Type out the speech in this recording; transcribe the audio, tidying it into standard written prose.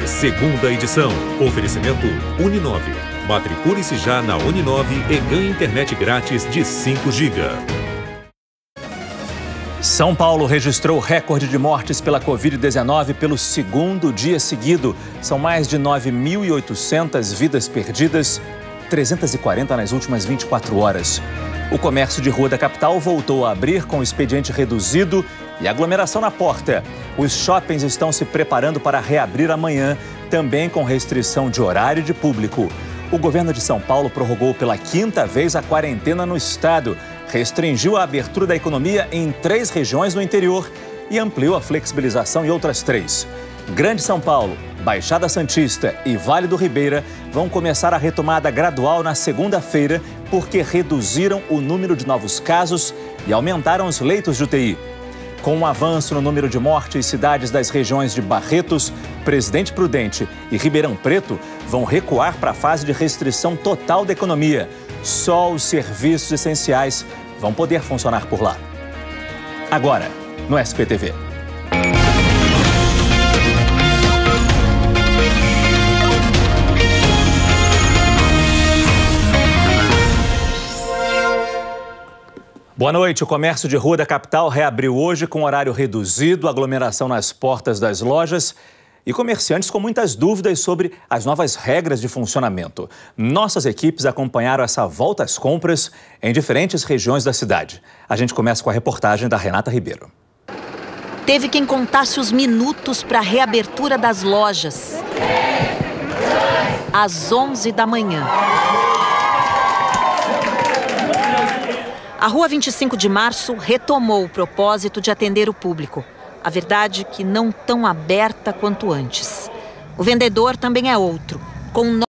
segunda edição. Oferecimento Uninove. Matricule-se já na Uninove e ganhe internet grátis de 5 GB. São Paulo registrou recorde de mortes pela Covid-19 pelo segundo dia seguido. São mais de 9.800 vidas perdidas, 340 nas últimas 24 horas. O comércio de rua da capital voltou a abrir com expediente reduzido e aglomeração na porta. Os shoppings estão se preparando para reabrir amanhã, também com restrição de horário de público. O governo de São Paulo prorrogou pela 5ª vez a quarentena no estado, restringiu a abertura da economia em 3 regiões no interior e ampliou a flexibilização em outras 3. Grande São Paulo, Baixada Santista e Vale do Ribeira vão começar a retomada gradual na segunda-feira porque reduziram o número de novos casos e aumentaram os leitos de UTI. Com um avanço no número de mortes, cidades das regiões de Barretos, Presidente Prudente e Ribeirão Preto vão recuar para a fase de restrição total da economia. Só os serviços essenciais vão poder funcionar por lá. Agora, no SPTV. Boa noite. O comércio de rua da capital reabriu hoje com horário reduzido, aglomeração nas portas das lojas e comerciantes com muitas dúvidas sobre as novas regras de funcionamento. Nossas equipes acompanharam essa volta às compras em diferentes regiões da cidade. A gente começa com a reportagem da Renata Ribeiro. Teve quem contasse os minutos para a reabertura das lojas. Às 11 da manhã. A Rua 25 de Março retomou o propósito de atender o público. A verdade é que não tão aberta quanto antes. O vendedor também é outro, com